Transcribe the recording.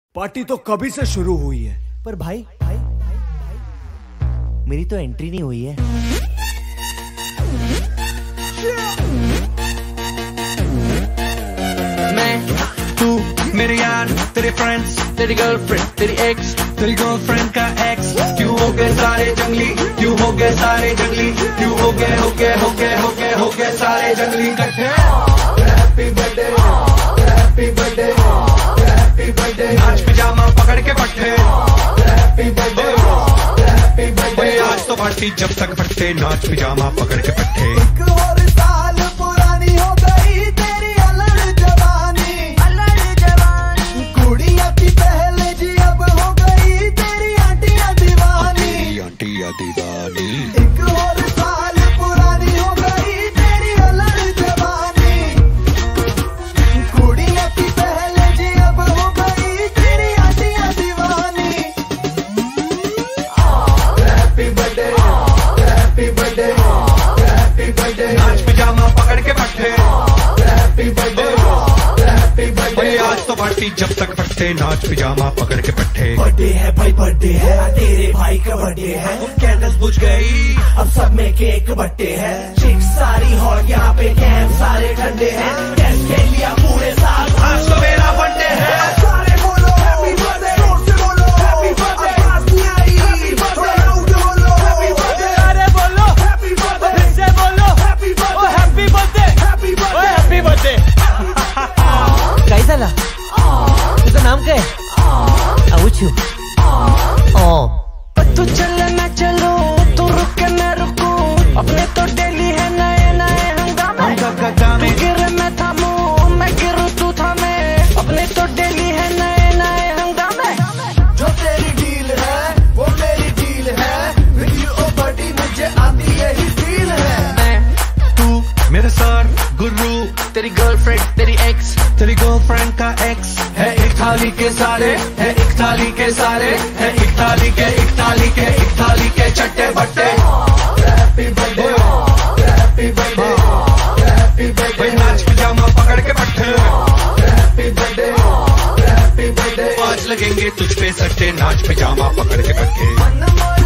Party तो कभी से शुरू हुई है, पर भाई मेरी तो एंट्री नहीं हुई है। मैं, तू, मेरे यार, तेरे फ्रेंड्स, तेरी गर्लफ्रेंड, तेरी एक्स, तेरी गर्लफ्रेंड का एक्स, क्यों हो गए सारे जंगली, क्यों हो गए सारे जंगली, क्यों हो गए सारे जंगली इकट्ठे। Happy birthday, happy birthday, happy birthday, नाच पिजामा पकड़ के पट्टे। हैप्पी बर्थडे, हैप्पी बर्थडे, आज तो पार्टी जब तक फटते, नाच पिजामा पकड़ के पट्टे। एक और साल पुरानी हो गई तेरी अलग जवानी, कुड़िया की पहले जी अब हो गई तेरी आंटियां दीवानी, आंटियां दीवानी। एक और साल पुरानी हो गई तेरी अलग जवानी, कुड़िया की पहले जी अब हो गई तेरी आंटियां दीवानी। Happy birthday, happy birthday, happy birthday, नाच पिजामा पकड़ के पट्टे। हैप्पी बर्थडे, हैप्पी बर्थडे, आज तो पार्टी जब तक फटते, नाच पिजामा पकड़ के पट्टे। बर्थडे है भाई, बर्थडे है, तेरे भाई का बर्थडे है, कैंडल्स बुझ गई, अब सब में केक बट्टे है, चिक्स सारी हॉट यहाँ पे कैंप सारे ठंडे हैं, टेस्ट के लिया पूरे साल, आज तो मेरा बर्थडे है। सारे बोलो हैप्पी बर्थडे, जोर से बोलो हैप्पी बर्थडे, आवाज नहीं आई हैप्पी बर्थडे, लाउड बोलो हैप्पी बर्थडे, अरे बोलो हैप्पी बर्थडे, फिर से बोलो हैप्पी ओ बर्थडे, हैप्पी बर्थडे, हैप्पी ओ बर्थडे। Happy birthday. कैसा ला? तुझका नाम क्या है? अवुचू। तू चले मैं चलूं, तू रुके मैं रुकूं, अपने तो डेली है नए नए हंगामे। तू गिरे मैं थामूं, मैं गिरूं तू थामे, अपने तो डेली है नए नए हंगामे। जो तेरी डील है वो मेरी डील है, विद यू ओ बडी मुझे आती यही फील है। मैं, तू, मेरे सर, गुरु, तेरी गर्लफ्रेंड, तेरी एक्स, तेरी गर्लफ्रेंड का एक्स, है एक थाली के सारे, है एक थाली के सारे, है एक थाली के, एक थाली के, एक थाली के चट्टे बट्टे। Happy birthday, happy birthday, happy birthday, नाच पिजामा पकड़ के पट्टे। हैप्पी बर्थडे, हैप्पी बर्थडे, आज लगेंगे तुझ पे सट्टे, नाच पिजामा पकड़ के पट्टे। मन